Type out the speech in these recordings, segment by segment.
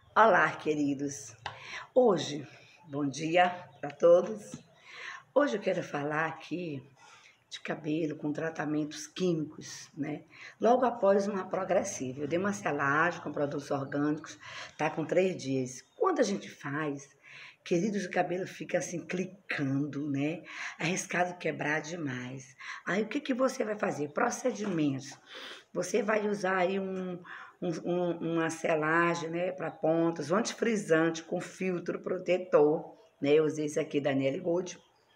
Olá, queridos. Hoje, bom dia para todos. Hoje eu quero falar aqui de cabelo com tratamentos químicos, né? Logo após uma progressiva. Eu dei uma selagem com produtos orgânicos, tá com 3 dias. Quando a gente faz, queridos, o cabelo fica assim clicando, né? Arriscado quebrar demais. Aí o que você vai fazer? Procedimentos. Você vai usar aí uma selagem, né, para pontas, um antifrisante com filtro protetor, né? Eu usei esse aqui da Nelly Gold.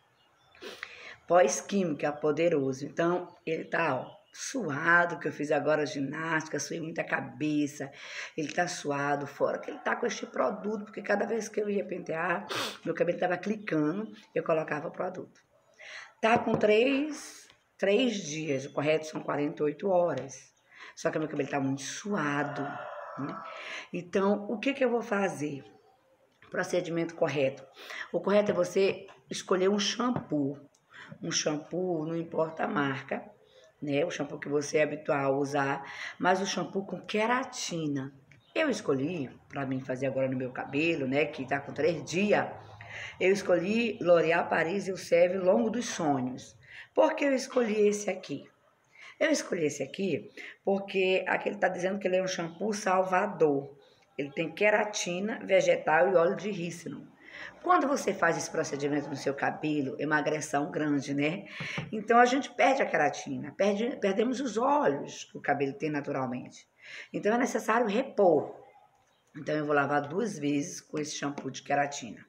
Pós-química, poderoso. Então, ele tá, ó, suado, que eu fiz agora ginástica, suei muita cabeça. Ele tá suado, fora que ele tá com este produto, porque cada vez que eu ia pentear, meu cabelo tava clicando, eu colocava o produto. Tá com três dias, o correto são 48 horas. Só que meu cabelo tá muito suado, né? Então, o que eu vou fazer? Procedimento correto. O correto é você escolher um shampoo. Um shampoo, não importa a marca, né? O shampoo que você é habitual a usar, mas o shampoo com queratina. Eu escolhi, para mim fazer agora no meu cabelo, né, que tá com 3 dias, eu escolhi L'Oréal Paris Elseve Longo dos Sonhos. Por que eu escolhi esse aqui? Eu escolhi esse aqui porque aqui ele está dizendo que ele é um shampoo salvador. Ele tem queratina, vegetal e óleo de rícino. Quando você faz esse procedimento no seu cabelo, é uma agressão grande, né? Então a gente perde a queratina, perdemos os óleos que o cabelo tem naturalmente. Então é necessário repor. Então eu vou lavar 2 vezes com esse shampoo de queratina.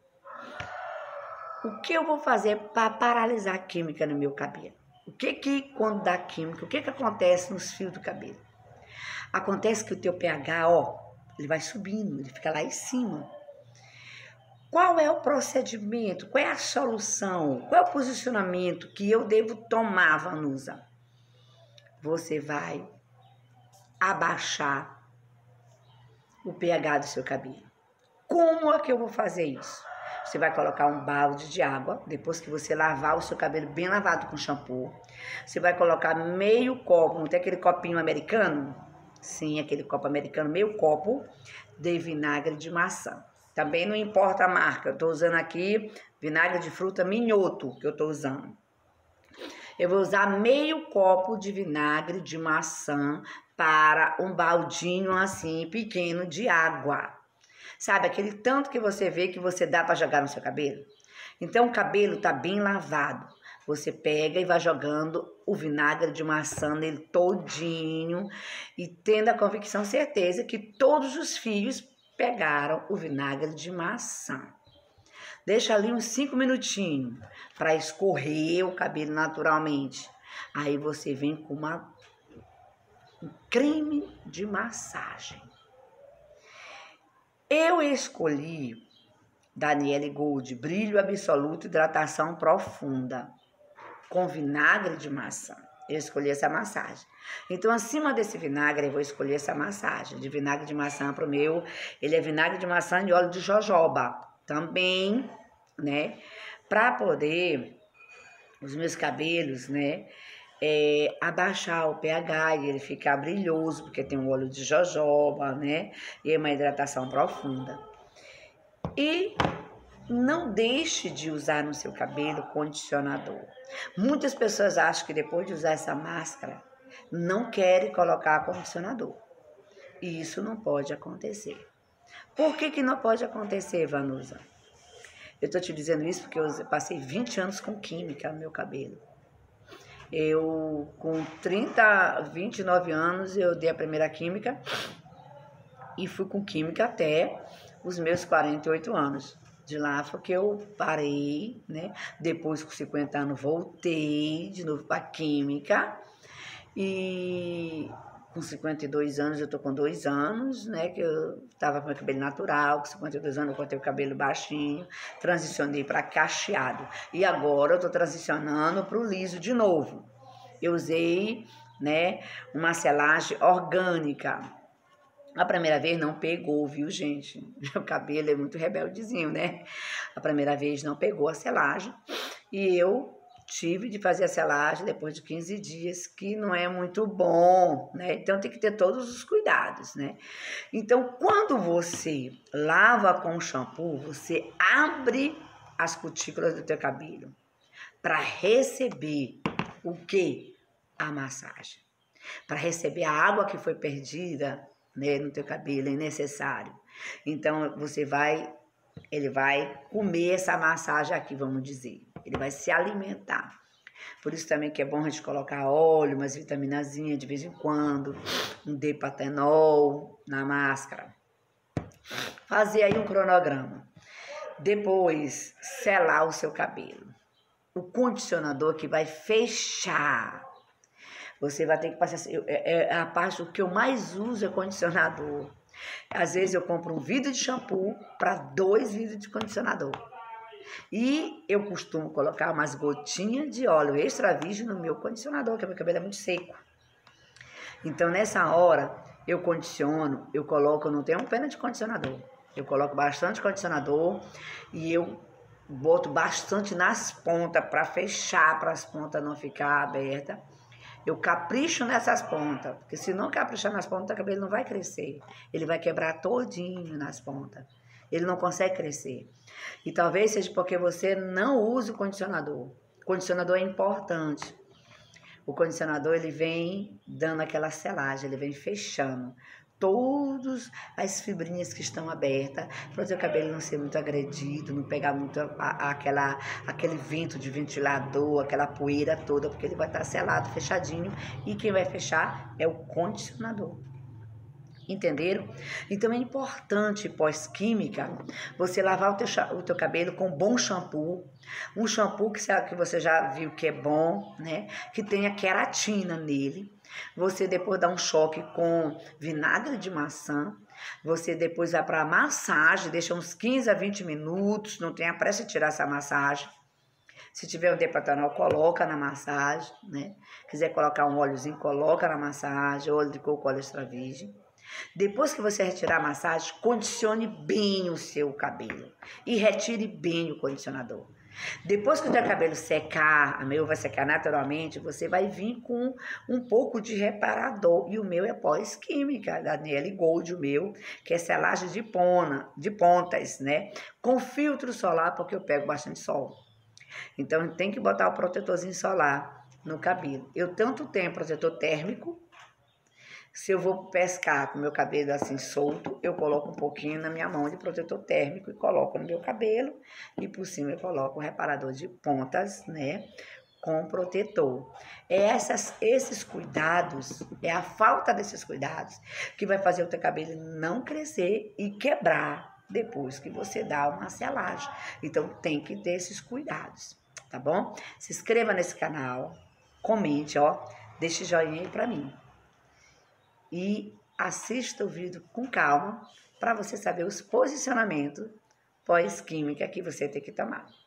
O que eu vou fazer para paralisar a química no meu cabelo? Quando dá química, o que acontece nos fios do cabelo? Acontece que o teu pH, ó, ele vai subindo, ele fica lá em cima. Qual é o procedimento? Qual é a solução? Qual é o posicionamento que eu devo tomar, Vanusa? Você vai abaixar o pH do seu cabelo. Como é que eu vou fazer isso? Você vai colocar um balde de água, depois que você lavar o seu cabelo bem lavado com shampoo. Você vai colocar meio copo, não tem aquele copinho americano? Sim, aquele copo americano, meio copo de vinagre de maçã. Também não importa a marca, eu estou usando aqui vinagre de fruta minhoto, que eu estou usando. Eu vou usar meio copo de vinagre de maçã para um baldinho assim pequeno de água. Sabe, aquele tanto que você vê que você dá para jogar no seu cabelo? Então o cabelo tá bem lavado. Você pega e vai jogando o vinagre de maçã nele todinho e tendo a convicção, certeza que todos os fios pegaram o vinagre de maçã. Deixa ali uns 5 minutinhos para escorrer o cabelo naturalmente. Aí você vem com um creme de massagem. Eu escolhi da Nelly Gold Brilho Absoluto Hidratação Profunda com vinagre de maçã. Eu escolhi essa massagem. Então, acima desse vinagre, eu vou escolher essa massagem de vinagre de maçã pro meu. Ele é vinagre de maçã e óleo de jojoba também, né? Para poder os meus cabelos, né? Abaixar o pH e ele ficar brilhoso, porque tem um óleo de jojoba, né? E é uma hidratação profunda. E não deixe de usar no seu cabelo condicionador. Muitas pessoas acham que depois de usar essa máscara, não querem colocar condicionador. E isso não pode acontecer. Por que não pode acontecer, Vanusa? Eu estou te dizendo isso porque eu passei 20 anos com química no meu cabelo. Eu, com 29 anos, eu dei a primeira química e fui com química até os meus 48 anos. De lá foi que eu parei, né? Depois, com 50 anos, voltei de novo para química. E com 52 anos, eu tô com 2 anos, né? Que eu tava com meu cabelo natural. Com 52 anos, eu cortei o cabelo baixinho. Transicionei para cacheado. E agora eu tô transicionando para o liso de novo. Eu usei, né? Uma selagem orgânica. A primeira vez não pegou, viu, gente? Meu cabelo é muito rebeldezinho, né? A primeira vez não pegou a selagem e eu tive de fazer a selagem depois de 15 dias, que não é muito bom, né? Então tem que ter todos os cuidados, né? Então, quando você lava com shampoo, você abre as cutículas do teu cabelo para receber o quê? A massagem. Para receber a água que foi perdida, né, no teu cabelo, é necessário. Então, ele vai comer essa massagem aqui, vamos dizer. Ele vai se alimentar. Por isso também que é bom a gente colocar óleo, umas vitaminazinhas de vez em quando, um depatenol na máscara. Fazer aí um cronograma. Depois, selar o seu cabelo. O condicionador que vai fechar. Você vai ter que passar... a parte que eu mais uso é condicionador. Às vezes eu compro um vidro de shampoo para 2 vidros de condicionador. E eu costumo colocar umas gotinhas de óleo extra virgem no meu condicionador, porque meu cabelo é muito seco. Então, nessa hora, eu condiciono, eu não tenho uma pena de condicionador. Eu coloco bastante condicionador e eu boto bastante nas pontas para fechar, para as pontas não ficar abertas. Eu capricho nessas pontas, porque se não caprichar nas pontas, o cabelo não vai crescer. Ele vai quebrar todinho nas pontas. Ele não consegue crescer. E talvez seja porque você não usa o condicionador. O condicionador é importante. O condicionador, ele vem dando aquela selagem, ele vem fechando todas as fibrinhas que estão abertas, para o seu cabelo não ser muito agredido, não pegar muito aquele vento de ventilador, aquela poeira toda, porque ele vai estar selado, fechadinho, e quem vai fechar é o condicionador. Entenderam? Então é importante, pós-química, você lavar o teu cabelo com bom shampoo. Um shampoo que você já viu que é bom, né? Que tenha queratina nele. Você depois dá um choque com vinagre de maçã. Você depois vai para a massagem, deixa uns 15 a 20 minutos. Não tenha pressa de tirar essa massagem. Se tiver um depatanol, coloca na massagem, né? Quiser colocar um óleozinho, coloca na massagem. Óleo de coco, óleo extra virgem. Depois que você retirar a massagem, condicione bem o seu cabelo e retire bem o condicionador. Depois que o teu cabelo secar, o meu vai secar naturalmente, você vai vir com um pouco de reparador. E o meu é pós-química, da Nelly Gold, o meu, que é selagem de pontas, né? Com filtro solar, porque eu pego bastante sol. Então tem que botar o protetorzinho solar no cabelo. Eu tanto tenho protetor térmico. Se eu vou pescar com meu cabelo assim solto, eu coloco um pouquinho na minha mão de protetor térmico e coloco no meu cabelo. E por cima eu coloco o reparador de pontas, né? Com protetor. Esses cuidados, é a falta desses cuidados que vai fazer o teu cabelo não crescer e quebrar depois que você dá uma selagem. Então tem que ter esses cuidados, tá bom? Se inscreva nesse canal, comente, ó, deixe joinha aí pra mim. E assista o vídeo com calma para você saber os posicionamentos pós-química que você tem que tomar.